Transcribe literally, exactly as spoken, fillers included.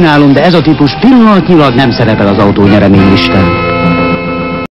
Sajnálom, de ez a típus pillanatnyilag nem szerepel az autó nyereménylistán.